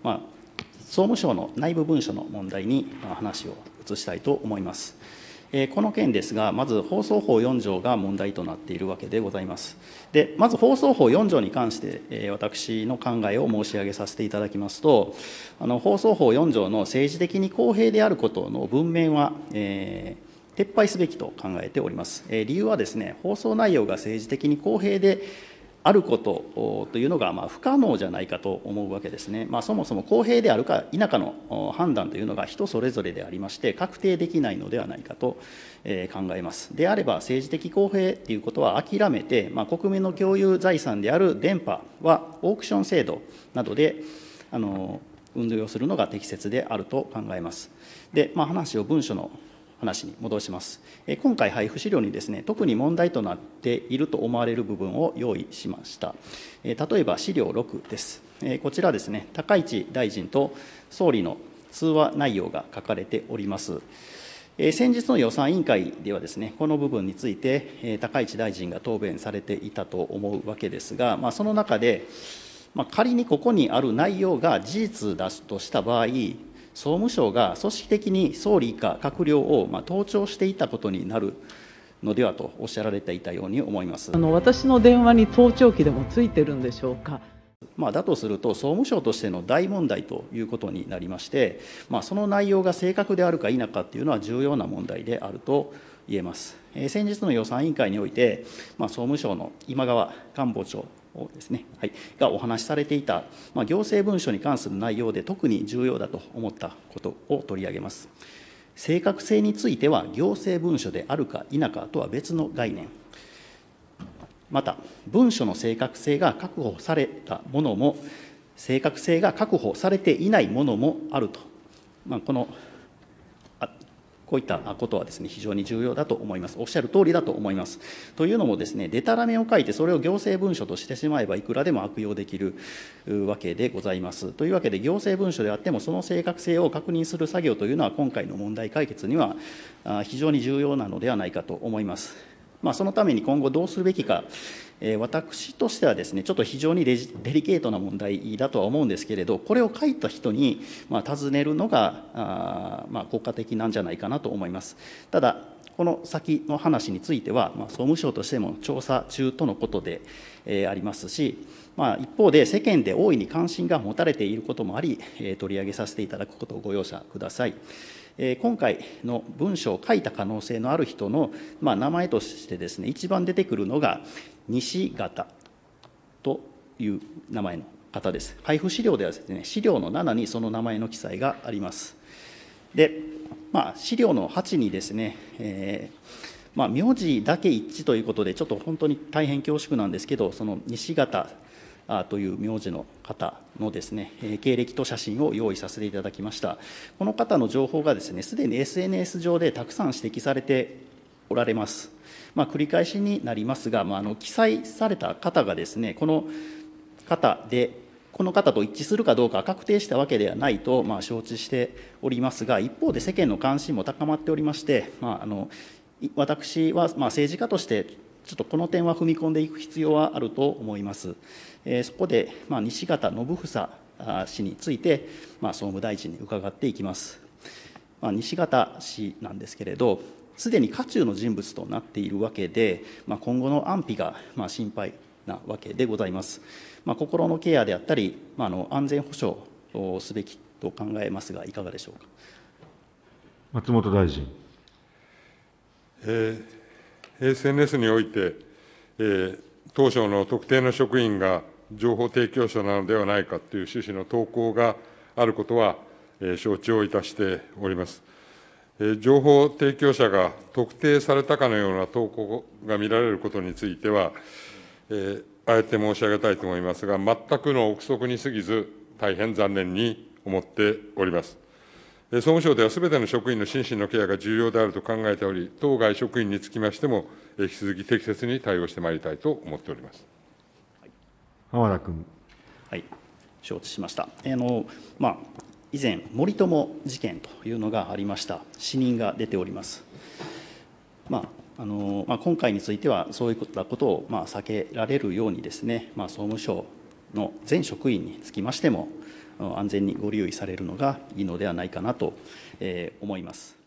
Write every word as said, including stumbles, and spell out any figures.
まあ、総務省の内部文書の問題に話を移したいと思います。この件ですが、まず放送法よん条が問題となっているわけでございます。でまず放送法よん条に関して、私の考えを申し上げさせていただきますと、あの放送法よん条の政治的に公平であることの文面は、えー、撤廃すべきと考えております。理由はですね、放送内容が政治的に公平であることというのがまあ不可能じゃないかと思うわけですね。まあ、そもそも公平であるか否かの判断というのが人それぞれでありまして、確定できないのではないかと考えます。であれば、政治的公平ということは諦めて、まあ、国民の共有財産である電波はオークション制度などであの運用するのが適切であると考えます。で、まあ、話を文書の話に戻します。今回、配布資料にですね、特に問題となっていると思われる部分を用意しました。例えば資料ろくです。こちらですね、高市大臣と総理の通話内容が書かれております。先日の予算委員会ではですね、この部分について高市大臣が答弁されていたと思うわけですが、まあ、その中で、まあ、仮にここにある内容が事実だとした場合、総務省が組織的に総理以下閣僚をまあ盗聴していたことになるのではとおっしゃられていたように思います。 あの私の電話に盗聴器でもついてるんでしょうか。 まあ、だとすると、総務省としての大問題ということになりまして、まあ、その内容が正確であるか否かというのは重要な問題であると言えます。えー、先日の予算委員会において、まあ、総務省の今川官房長ですね、はい、がお話しされていた、まあ、行政文書に関する内容で特に重要だと思ったことを取り上げます。正確性については、行政文書であるか否かとは別の概念。また、文書の正確性が確保されたものも、正確性が確保されていないものもあると、まあ、このこういったことはですね、非常に重要だと思います。おっしゃる通りだと思います。というのもですね、でたらめを書いて、それを行政文書としてしまえば、いくらでも悪用できるわけでございます。というわけで、行政文書であっても、その正確性を確認する作業というのは、今回の問題解決には非常に重要なのではないかと思います。まあ、そのために今後どうするべきか、えー、私としてはですね、ちょっと非常にデリ、デリケートな問題だとは思うんですけれど、これを書いた人に、まあ、尋ねるのが、あまあ、効果的なんじゃないかなと思います。ただ、この先の話については、まあ、総務省としても調査中とのことで、えー、ありますし、まあ、一方で世間で大いに関心が持たれていることもあり、えー、取り上げさせていただくことをご容赦ください。今回の文書を書いた可能性のある人の、まあ、名前としてですね、一番出てくるのが西方という名前の方です。配布資料ではですね、資料のななにその名前の記載があります。で、まあ、資料のはちにですね、えーまあ、名字だけ一致ということで、ちょっと本当に大変恐縮なんですけど、その西方という名字の方のですね、経歴と写真を用意させていただきました。この方の情報がですね、すでに エスエヌエス 上でたくさん指摘されておられます。まあ、繰り返しになりますが、まあ、あの記載された方がですね、この方で、この方と一致するかどうか確定したわけではないと、まあ、承知しておりますが、一方で世間の関心も高まっておりまして、まあ、あの私はまあ政治家として、ちょっとこの点は踏み込んでいく必要はあると思います。えー、そこで、まあ、西方信房氏について、まあ、総務大臣に伺っていきます。まあ、西方氏なんですけれど、すでに渦中の人物となっているわけで、まあ、今後の安否がまあ心配なわけでございます。まあ、心のケアであったり、まあ、あの安全保障をすべきと考えますが、いかがでしょうか。 松本大臣。 えー、エスエヌエス において、えー、当省の特定の職員が情報提供者なのではないかという趣旨の投稿があることは、えー、承知をいたしております。えー、情報提供者が特定されたかのような投稿が見られることについては、えー、あえて申し上げたいと思いますが、全くの憶測に過ぎず、大変残念に思っております。総務省ではすべての職員の心身のケアが重要であると考えており、当該職員につきましても、引き続き適切に対応してまいりたいと思っております。 浜田君。 はい、承知しました。あのまあ、以前、森友事件というのがありました。死人が出ております。まああのまあ、今回については、そういったことをまあ避けられるようにですね、まあ、総務省の全職員につきましても、安全にご留意されるのがいいのではないかなと思います。